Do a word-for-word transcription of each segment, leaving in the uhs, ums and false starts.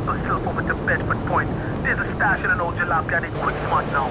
take yourself over to Bedford Point. There's a stash in an old jalop. Got it quick smart now.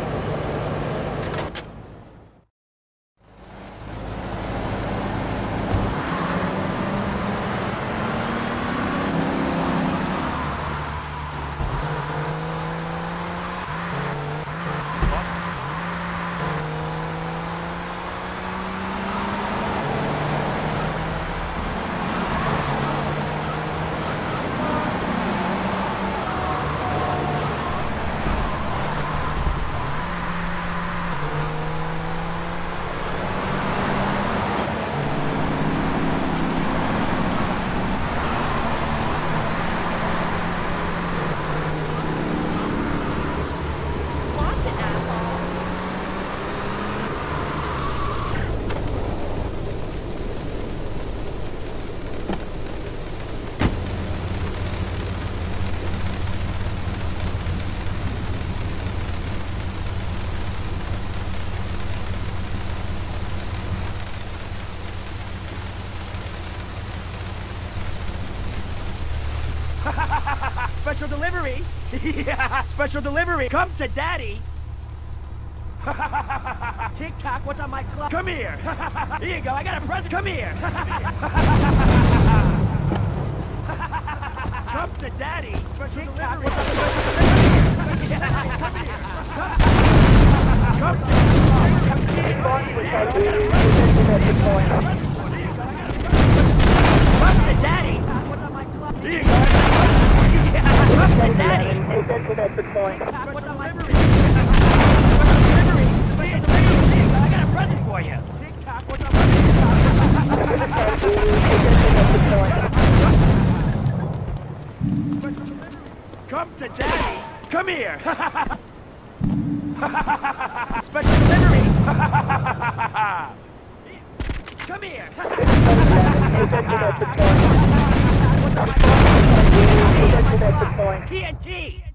Special delivery! Yeah, special delivery! Come to daddy! Tick-tock, what's on my clock? Come here! Here you go, I got a present! Come here! Come to daddy! Special Tick-tock, delivery! What's on the special delivery? Come here! Come to daddy! Come to daddy! What's on my clock? Here you go! Come to daddy! Take that to that point. What's on my delivery? Special delivery! I got a present for you! Tick-tock, what's on my Come to daddy! Come here! Special delivery! Come here! T N T!